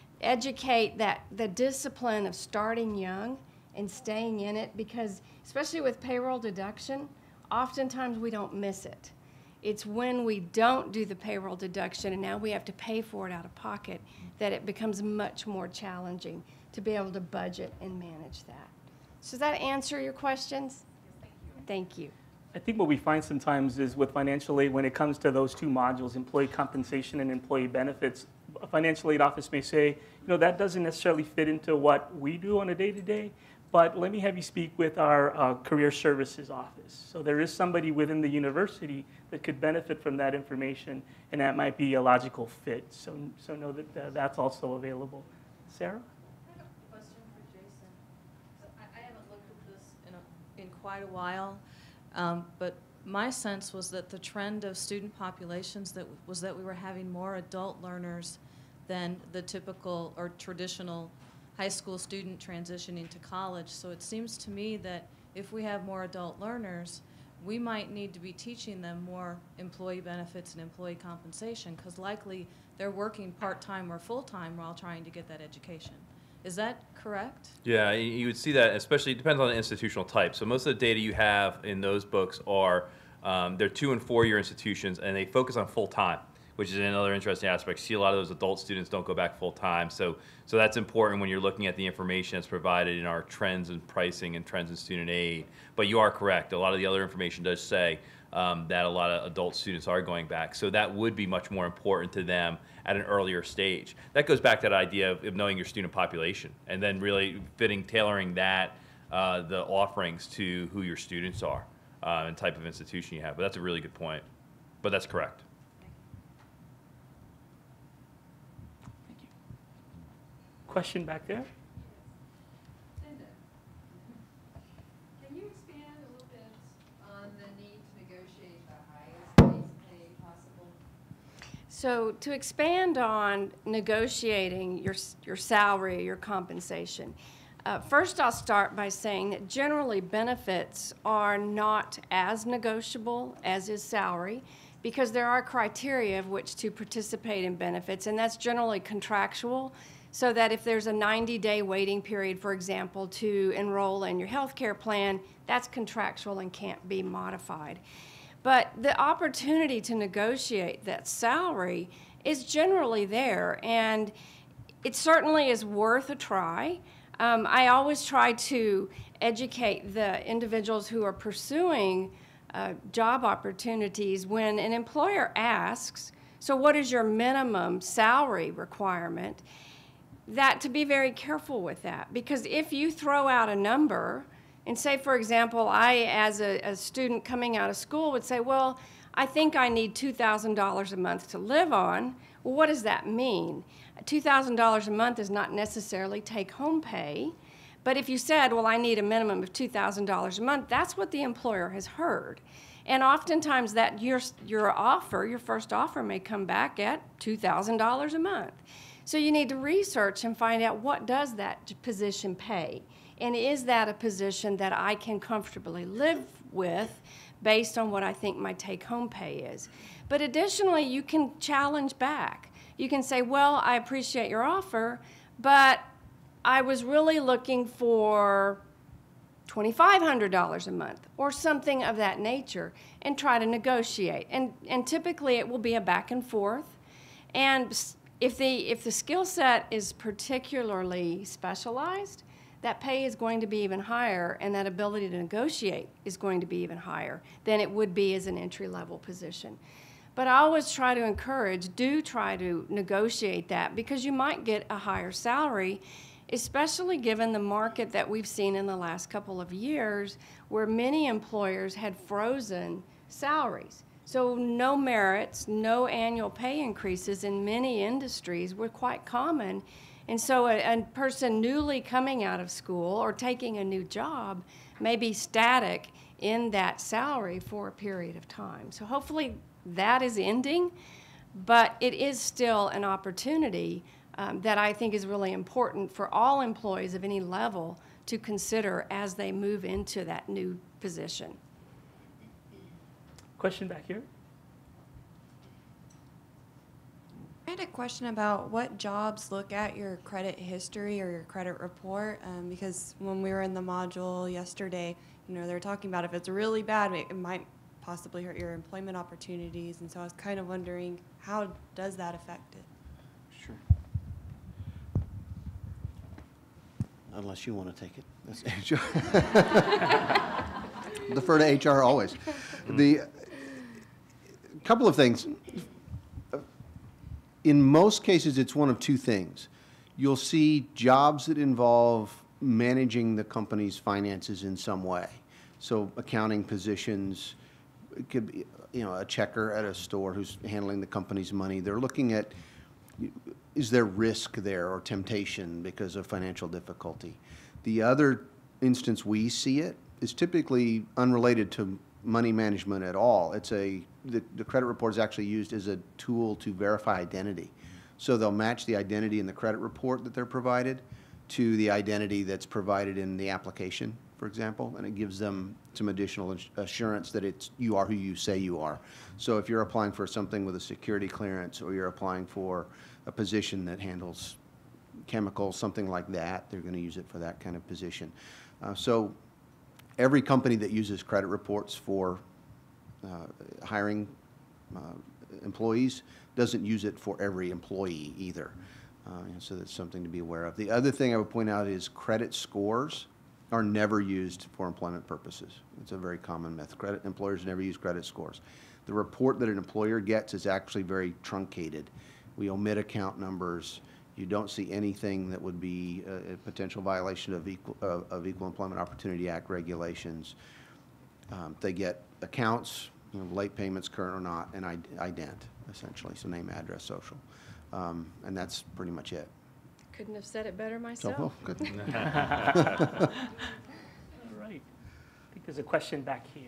educate that the discipline of starting young and staying in it, because especially with payroll deduction, oftentimes we don't miss it. It's when we don't do the payroll deduction and now we have to pay for it out of pocket that it becomes much more challenging to be able to budget and manage that. So does that answer your questions? Thank you. Thank you. I think what we find sometimes is with financial aid, when it comes to those two modules, employee compensation and employee benefits, a financial aid office may say, you know, that doesn't necessarily fit into what we do on a day-to-day, but let me have you speak with our uh, career services office. So there is somebody within the university that could benefit from that information, and that might be a logical fit. So, so know that uh, that's also available. Sarah? I have a question for Jason. So I, I haven't looked at this in, a, in quite a while, um, but my sense was that the trend of student populations that was that we were having more adult learners than the typical or traditional high school student transitioning to college. So it seems to me that if we have more adult learners, we might need to be teaching them more employee benefits and employee compensation, because likely they're working part-time or full-time while trying to get that education. Is that correct? Yeah, you you would see that, especially, it depends on the institutional type. So most of the data you have in those books are, um, they're two and four-year institutions, and they focus on full-time, which is another interesting aspect. See, a lot of those adult students don't go back full-time. So, so that's important when you're looking at the information that's provided in our trends in pricing and trends in student aid. But you are correct. A lot of the other information does say um, that a lot of adult students are going back. So that would be much more important to them at an earlier stage. That goes back to that idea of, of knowing your student population and then really fitting, tailoring that, uh, the offerings to who your students are uh, and type of institution you have. But that's a really good point. But that's correct. Thank you. Question back there? Linda, can you expand a little bit on the need to negotiate the highest base pay possible? So to expand on negotiating your, your salary, your compensation, uh, first I'll start by saying that generally benefits are not as negotiable as is salary, because there are criteria of which to participate in benefits, and that's generally contractual, so that if there's a ninety-day waiting period, for example, to enroll in your health care plan, that's contractual and can't be modified. But the opportunity to negotiate that salary is generally there, and it certainly is worth a try. Um, I always try to educate the individuals who are pursuing uh, job opportunities when an employer asks, so what is your minimum salary requirement? That to be very careful with that, because if you throw out a number, and say, for example, I, as a, a student coming out of school, would say, well, I think I need two thousand dollars a month to live on. Well, what does that mean? two thousand dollars a month is not necessarily take-home pay, but if you said, well, I need a minimum of two thousand dollars a month, that's what the employer has heard. And oftentimes that your, your offer, your first offer may come back at two thousand dollars a month. So you need to research and find out, what does that position pay? And is that a position that I can comfortably live with based on what I think my take-home pay is? But additionally, you can challenge back. You can say, well, I appreciate your offer, but I was really looking for twenty-five hundred dollars a month or something of that nature, and try to negotiate. And, and typically it will be a back and forth. And if the, if the skill set is particularly specialized, that pay is going to be even higher, and that ability to negotiate is going to be even higher than it would be as an entry-level position. But I always try to encourage, do try to negotiate that, because you might get a higher salary, especially given the market that we've seen in the last couple of years, where many employers had frozen salaries. So no merits, no annual pay increases in many industries were quite common. And so a, a person newly coming out of school or taking a new job may be static in that salary for a period of time. So hopefully that is ending, but it is still an opportunity um, that I think is really important for all employees of any level to consider as they move into that new position. Question back here. I had a question about what jobs look at your credit history or your credit report, um, because when we were in the module yesterday, you know, they were talking about if it's really bad, it might possibly hurt your employment opportunities, and so I was kind of wondering, how does that affect it? Sure. Unless you want to take it. That's H R. Defer to H R always. The couple of things. In most cases, it's one of two things. You'll see jobs that involve managing the company's finances in some way. So accounting positions, it could be, you know, a checker at a store who's handling the company's money. They're looking at, is there risk there or temptation because of financial difficulty? The other instance we see it is typically unrelated to money management at all. It's a, the, the credit report is actually used as a tool to verify identity. So they'll match the identity in the credit report that they're provided to the identity that's provided in the application, for example, and it gives them some additional assurance that it's, you are who you say you are. So if you're applying for something with a security clearance, or you're applying for a position that handles chemicals, something like that, they're going to use it for that kind of position. Uh, so every company that uses credit reports for uh, hiring uh, employees doesn't use it for every employee either. Uh, and so that's something to be aware of. The other thing I would point out is credit scores are never used for employment purposes. It's a very common myth. Credit employers never use credit scores. The report that an employer gets is actually very truncated. We omit account numbers. You don't see anything that would be a, a potential violation of equal, uh, of Equal Employment Opportunity Act regulations. Um, they get accounts, you know, late payments, current or not, and ident, essentially, so name, address, social. Um, and that's pretty much it. Couldn't have said it better So, myself. well, good. All right. I think there's a question back here.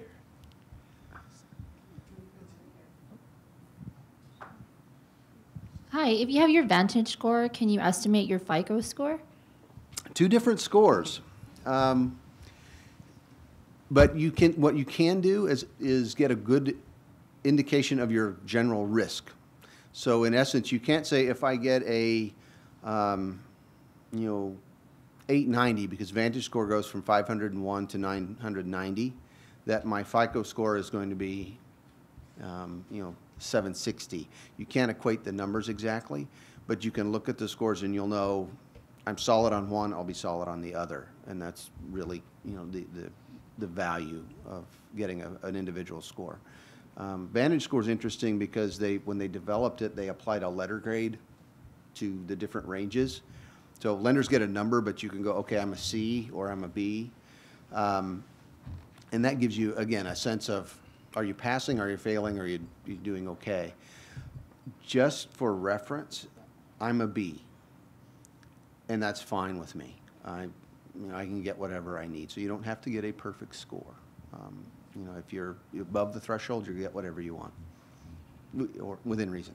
Hi, if you have your Vantage score, can you estimate your FICO score? Two different scores. Um, but you can, what you can do is, is get a good indication of your general risk. So in essence, you can't say if I get a, um, you know, eight ninety, because Vantage score goes from five hundred one to nine hundred ninety, that my FICO score is going to be, um, you know, seven sixty. You can't equate the numbers exactly, but you can look at the scores and you'll know I'm solid on one, I'll be solid on the other. And that's really, you know, the, the, the value of getting a, an individual score. Um, Vantage score is interesting because they, when they developed it, they applied a letter grade to the different ranges. So lenders get a number, but you can go, okay, I'm a C or I'm a B. Um, and that gives you, again, a sense of, are you passing, are you failing, are you, you doing okay? Just for reference, I'm a B, and that's fine with me. I, you know, I can get whatever I need, so you don't have to get a perfect score. Um, you know, if you're above the threshold, you get whatever you want, or within reason.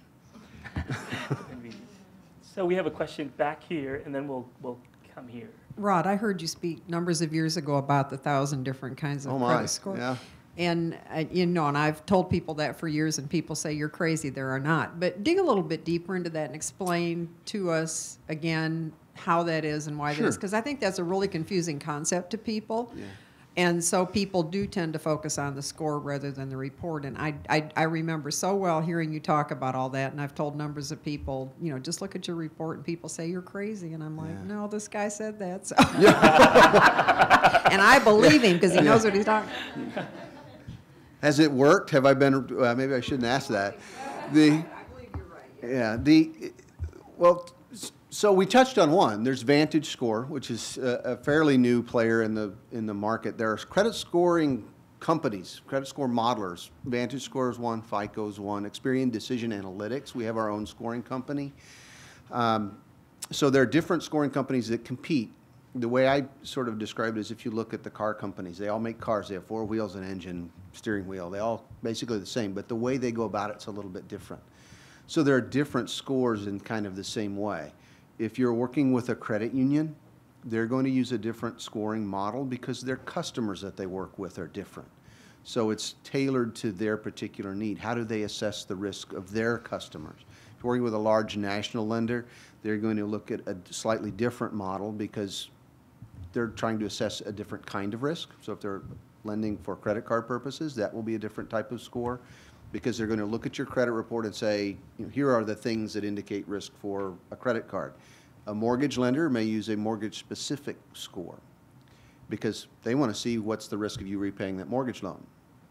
So we have a question back here, and then we'll, we'll come here. Rod, I heard you speak numbers of years ago about the thousand different kinds of Oh my, credit score. yeah. And, uh, you know, and I've told people that for years, and people say you're crazy. There are not. But dig a little bit deeper into that and explain to us again how that is and why Sure. that is. Because I think that's a really confusing concept to people. Yeah. And so people do tend to focus on the score rather than the report. And I, I, I remember so well hearing you talk about all that. And I've told numbers of people, you know, just look at your report, and people say you're crazy. And I'm like, Yeah. no, this guy said that. So. And I believe him because he knows what he's talking about. Has it worked? Have I been, uh, maybe I shouldn't ask that. The, I believe you're right. yeah, the, well, so we touched on one. There's Vantage Score, which is a, a fairly new player in the, in the market. There's credit scoring companies, credit score modelers. Vantage Score is one, FICO is one, Experian Decision Analytics. We have our own scoring company. Um, so there are different scoring companies that compete. The way I sort of describe it is if you look at the car companies, they all make cars. They have four wheels, an engine, steering wheel. They all basically the same, but the way they go about it's a little bit different. So there are different scores in kind of the same way. If you're working with a credit union, they're going to use a different scoring model because their customers that they work with are different. So it's tailored to their particular need. How do they assess the risk of their customers? If you're working with a large national lender, they're going to look at a slightly different model because they're trying to assess a different kind of risk. So if they're lending for credit card purposes, that will be a different type of score because they're going to look at your credit report and say, you know, here are the things that indicate risk for a credit card. A mortgage lender may use a mortgage-specific score because they want to see what's the risk of you repaying that mortgage loan.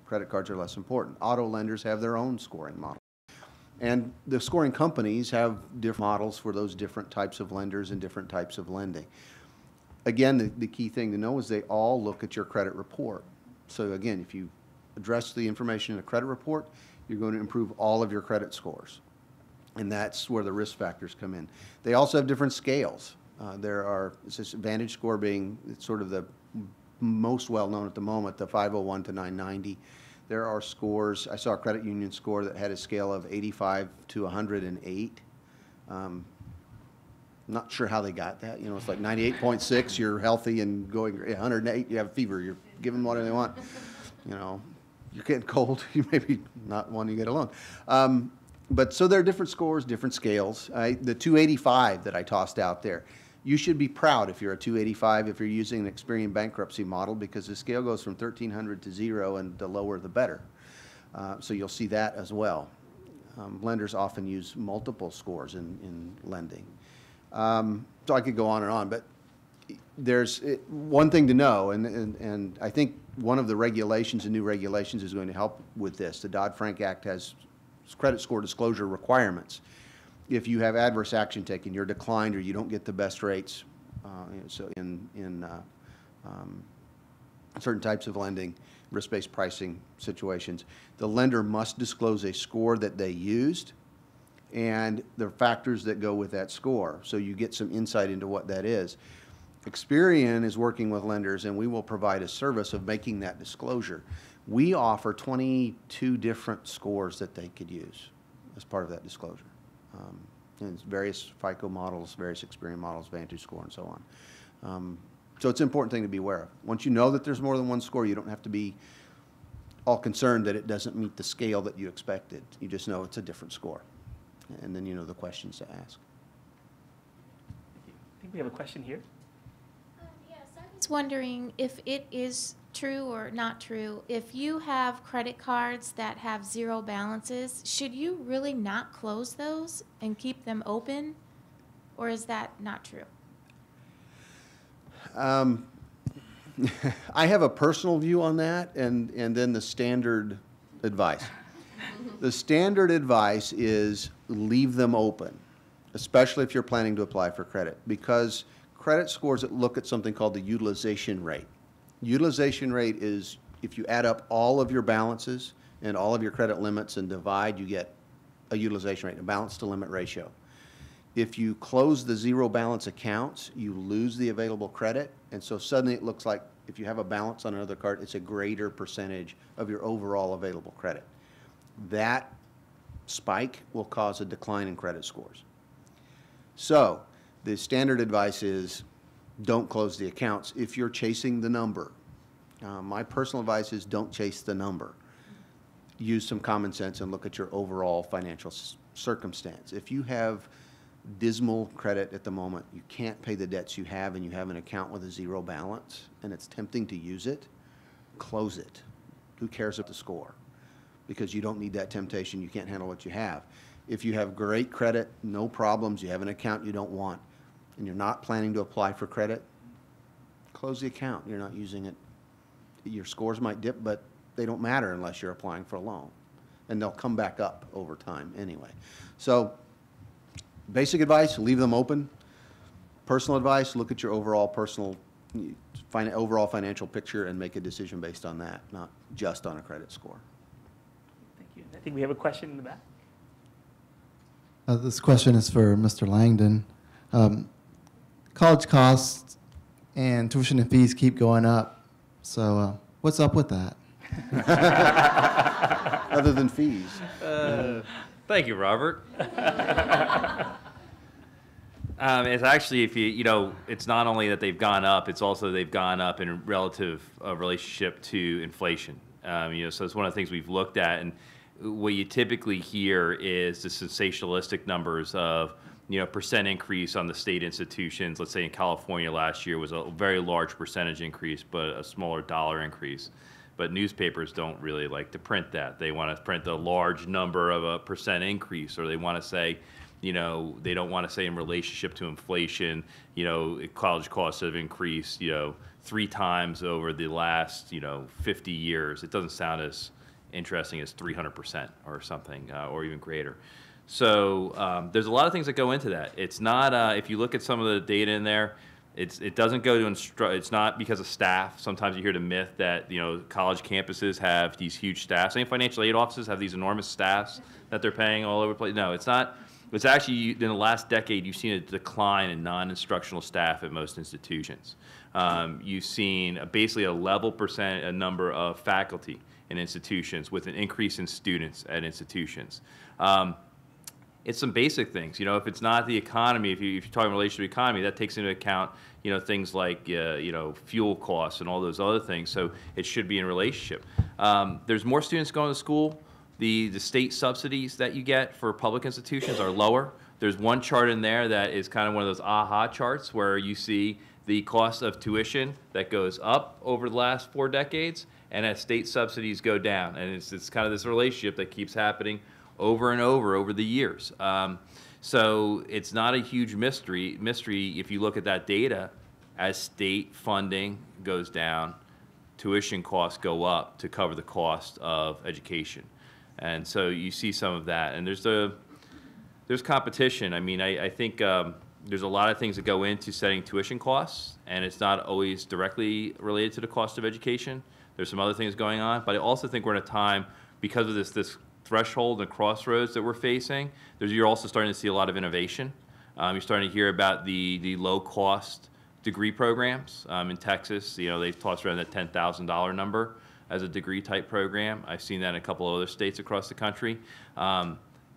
credit cards are less important. Auto lenders have their own scoring model. And the scoring companies have different models for those different types of lenders and different types of lending. Again, the, the key thing to know is they all look at your credit report. So again, if you address the information in a credit report, you're going to improve all of your credit scores. And that's where the risk factors come in. They also have different scales. Uh, there are, it's this Vantage score being sort of the most well-known at the moment, the five oh one to nine ninety. There are scores, I saw a credit union score that had a scale of eighty-five to one hundred eight. Um, not sure how they got that. You know, it's like ninety-eight point six, you're healthy, and going one hundred eight, you have a fever, you're giving them whatever they want. You know, you're getting cold, you maybe not want to get alone. Um, but so there are different scores, different scales. I, the two eighty-five that I tossed out there, you should be proud if you're a two eighty-five, if you're using an Experian bankruptcy model, because the scale goes from thirteen hundred to zero, and the lower the better. Uh, so you'll see that as well. Um, lenders often use multiple scores in, in lending. Um, so I could go on and on, but there's it, one thing to know, and, and, and I think one of the regulations and new regulations is going to help with this. The Dodd-Frank Act has credit score disclosure requirements. If you have adverse action taken, you're declined, or you don't get the best rates, uh, so in, in uh, um, certain types of lending, risk-based pricing situations, the lender must disclose a score that they used and the factors that go with that score, so you get some insight into what that is. Experian is working with lenders, and we will provide a service of making that disclosure. We offer twenty-two different scores that they could use as part of that disclosure. Um, and it's various FICO models, various Experian models, Vantage score, and so on. Um, so it's an important thing to be aware of. Once you know that there's more than one score, you don't have to be all concerned that it doesn't meet the scale that you expected. You just know it's a different score. And then you know the questions to ask. I think we have a question here. Um, yes, I was wondering if it is true or not true. If you have credit cards that have zero balances, should you really not close those and keep them open? Or is that not true? Um, I have a personal view on that, and, and then the standard advice. The standard advice is leave them open, especially if you're planning to apply for credit, because credit scores look at something called the utilization rate. Utilization rate is if you add up all of your balances and all of your credit limits and divide, you get a utilization rate, a balance to limit ratio. If you close the zero balance accounts, you lose the available credit, and so suddenly it looks like if you have a balance on another card, it's a greater percentage of your overall available credit. That spike will cause a decline in credit scores. So the standard advice is don't close the accounts if you're chasing the number. Uh, my personal advice is don't chase the number. Use some common sense and look at your overall financial circumstance. If you have dismal credit at the moment, you can't pay the debts you have, and you have an account with a zero balance, and it's tempting to use it, close it. Who cares about the score? Because you don't need that temptation. You can't handle what you have. If you have great credit, no problems, you have an account you don't want, and you're not planning to apply for credit, close the account. You're not using it. Your scores might dip, but they don't matter unless you're applying for a loan, and they'll come back up over time anyway. So basic advice, leave them open. Personal advice, look at your overall personal, find overall financial picture and make a decision based on that, not just on a credit score. Thank you. I think we have a question in the back. Uh, this question is for Mister Langdon. Um, college costs and tuition and fees keep going up. So uh, what's up with that? Other than fees. Uh, thank you, Robert. um, it's actually, if you, you know, it's not only that they've gone up, it's also they've gone up in relative uh, relationship to inflation. Um, you know, so it's one of the things we've looked at, and what you typically hear is the sensationalistic numbers of, you know, percent increase on the state institutions. Let's say in California last year was a very large percentage increase, but a smaller dollar increase. But newspapers don't really like to print that. They want to print a large number of a percent increase, or they want to say, you know, they don't want to say in relationship to inflation, you know, college costs have increased, you know, three times over the last, you know, fifty years. It doesn't sound as interesting as three hundred percent or something, uh, or even greater. So um, there's a lot of things that go into that. It's not, uh, if you look at some of the data in there, it's, it doesn't go to instru- it's not because of staff. Sometimes you hear the myth that, you know, college campuses have these huge staffs. Same financial aid offices have these enormous staffs that they're paying all over the place. No, it's not. It's actually, in the last decade, you've seen a decline in non-instructional staff at most institutions. Um, you've seen a, basically a level percent, a number of faculty in institutions with an increase in students at institutions. Um, It's some basic things, you know. If it's not the economy, if, you, if you're talking in relation to the economy, that takes into account, you know, things like, uh, you know, fuel costs and all those other things. So it should be in relationship. Um, there's more students going to school. The the state subsidies that you get for public institutions are lower. There's one chart in there that is kind of one of those aha charts where you see the cost of tuition that goes up over the last four decades, and as state subsidies go down, and it's it's kind of this relationship that keeps happening over and over over the years. Um, so it's not a huge mystery, mystery if you look at that data. As state funding goes down, tuition costs go up to cover the cost of education. And so you see some of that. And there's, a, there's competition. I mean, I, I think um, there's a lot of things that go into setting tuition costs, and it's not always directly related to the cost of education. There's some other things going on. But I also think we're in a time, because of this, this threshold and crossroads that we're facing, there's, you're also starting to see a lot of innovation. Um, you're starting to hear about the, the low-cost degree programs. Um, in Texas, you know, they've tossed around that ten thousand dollar number as a degree-type program. I've seen that in a couple of other states across the country. Um,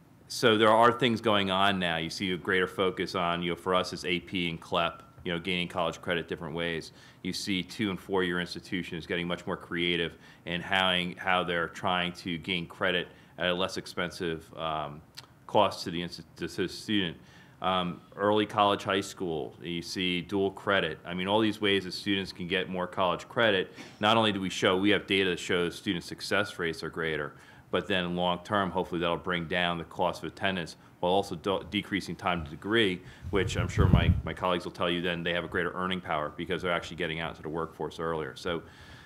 so there are things going on now. You see a greater focus on, you know, for us, it's A P and C L E P, you know, gaining college credit different ways. You see two and four-year institutions getting much more creative in how, how they're trying to gain credit at a less expensive um, cost to the, to the student. Um, early college, high school, you see dual credit. I mean, all these ways that students can get more college credit. Not only do we show, we have data that shows student success rates are greater, but then long term, hopefully that'll bring down the cost of attendance while also decreasing time to degree, which I'm sure my, my colleagues will tell you then they have a greater earning power because they're actually getting out into the workforce earlier. So.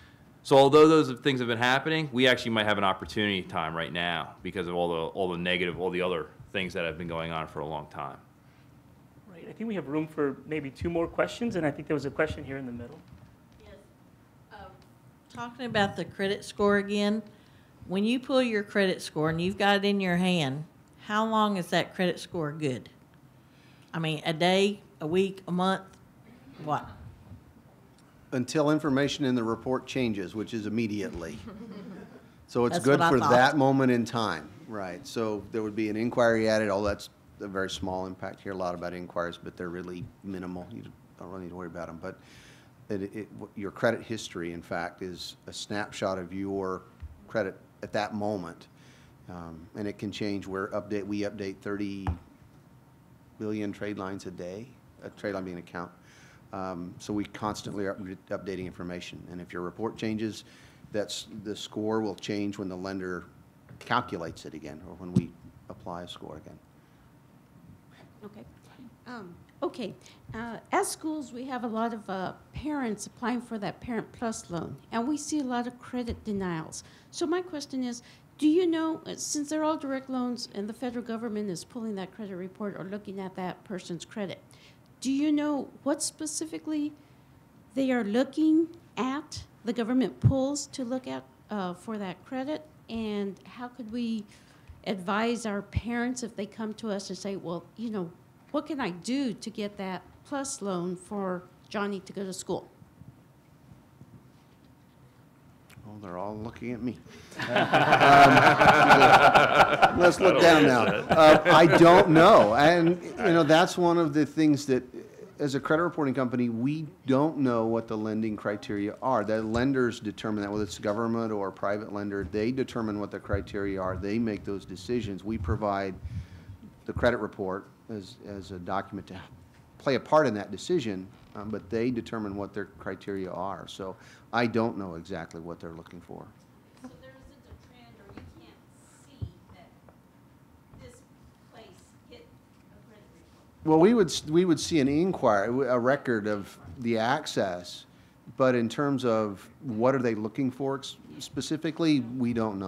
So although those things have been happening, we actually might have an opportunity time right now because of all the all the negative, all the other things that have been going on for a long time. Right. I think we have room for maybe two more questions, and I think there was a question here in the middle. Yes. Um, talking about the credit score again, when you pull your credit score and you've got it in your hand, how long is that credit score good? I mean, a day, a week, a month, what? Until information in the report changes, which is immediately. So it's That's good what I for thought. that moment in time, right? So there would be an inquiry added, oh, that's a very small impact. Hear a lot about inquiries, but they're really minimal. You don't really need to worry about them. But it, it, your credit history, in fact, is a snapshot of your credit at that moment. Um, and it can change. Where update, we update thirty billion trade lines a day, a trade line being an account. Um, so we constantly are updating information, and if your report changes, that's the score will change when the lender calculates it again, or when we apply a score again. Okay. Um, okay. Uh, at schools, we have a lot of uh, parents applying for that Parent Plus loan, and we see a lot of credit denials. So my question is, do you know, uh, since they're all direct loans and the federal government is pulling that credit report or looking at that person's credit, do you know what specifically they are looking at, the government pulls to look at uh, for that credit? And how could we advise our parents if they come to us and say, well, you know, what can I do to get that plus loan for Johnny to go to school? Oh, they're all looking at me. um, let's look down now. Uh, I don't know. And, you know, that's one of the things that, as a credit reporting company, we don't know what the lending criteria are. The lenders determine that, whether it's government or a private lender, they determine what the criteria are. They make those decisions. We provide the credit report as, as a document to play a part in that decision, um, but they determine what their criteria are. So I don't know exactly what they're looking for. So there isn't a trend, or you can't see that this place hit a credit report? Well, we would, we would see an inquiry, a record of the access, but in terms of what are they looking for specifically, we don't know.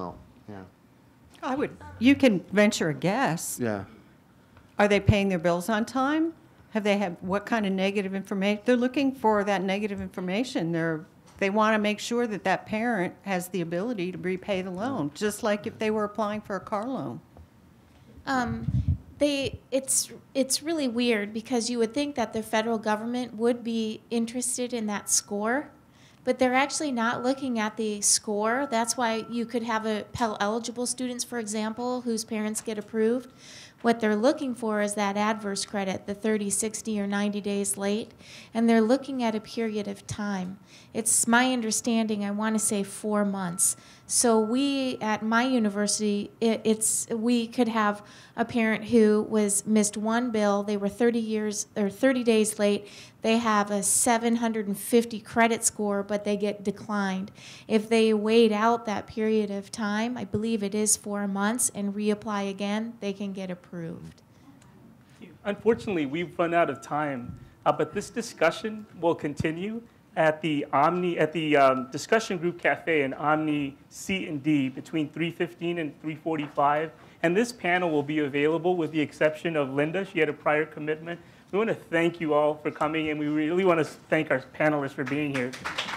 Yeah. I would, you can venture a guess. Yeah. Are they paying their bills on time? Have they had, what kind of negative information? They're looking for that negative information. They're, they want to make sure that that parent has the ability to repay the loan, just like if they were applying for a car loan. Um, they, it's, it's really weird because you would think that the federal government would be interested in that score, but they're actually not looking at the score. That's why you could have a Pell eligible students, for example, whose parents get approved. What they're looking for is that adverse credit, the thirty, sixty, or ninety days late, and they're looking at a period of time. It's my understanding, I want to say four months. So we, at my university, it, it's we could have a parent who was missed one bill, they were thirty years or thirty days late, they have a seven hundred fifty credit score, but they get declined. If they wait out that period of time, I believe it is four months, and reapply again, they can get approved. Unfortunately, we've run out of time, uh, but this discussion will continue at the Omni, at the um, discussion group cafe in Omni C and D between three fifteen and three forty-five. And this panel will be available with the exception of Linda. She had a prior commitment. We want to thank you all for coming, and we really want to thank our panelists for being here.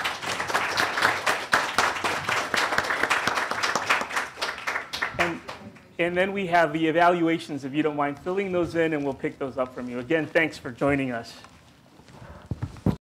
And, and then we have the evaluations, if you don't mind filling those in, and we'll pick those up from you. Again, thanks for joining us.